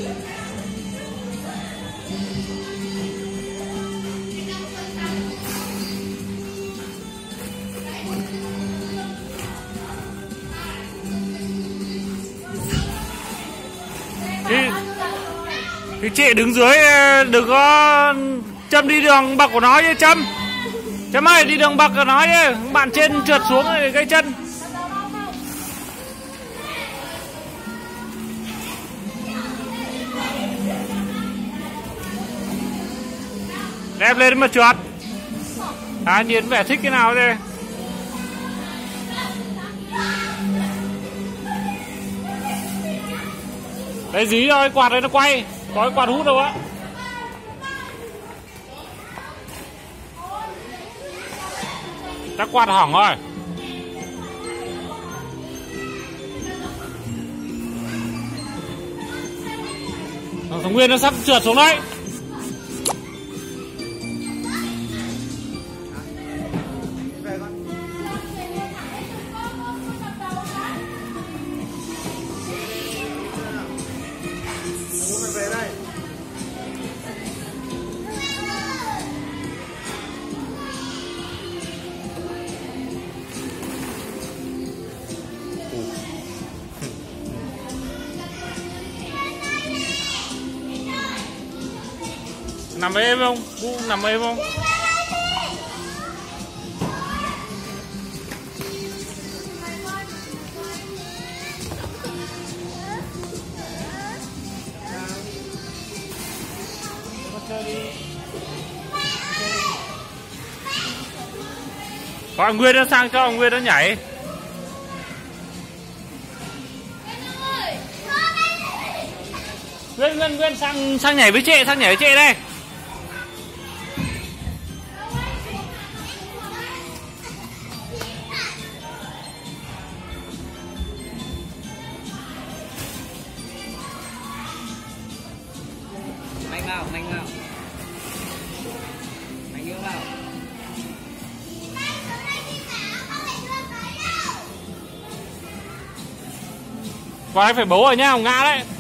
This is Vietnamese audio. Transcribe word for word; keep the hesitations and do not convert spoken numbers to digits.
Thì, thì chị đứng dưới đừng có Trâm đi đường bậc của nó chứ Trâm. Trâm ơi đi đường bậc của nó chứ. Bạn trên trượt xuống rồi gây chân. Em lên mà trượt. À nhìn vẻ thích cái nào đây. Đấy dí rồi, quạt đấy nó quay. Có cái quạt hút đâu á. Chắc quạt hỏng rồi. Thằng Nguyên nó sắp trượt xuống đấy. Về đây. Nằm êm không? Vũ nằm êm không? Gọi Nguyên nó sang cho Nguyên nó nhảy. Nguyên Nguyên Nguyên sang sang nhảy với chị, sang nhảy với chị đây. Mạnh vào, mạnh vào. Mạnh yêu vào. Còn anh phải bấu rồi nhá, không ngã đấy.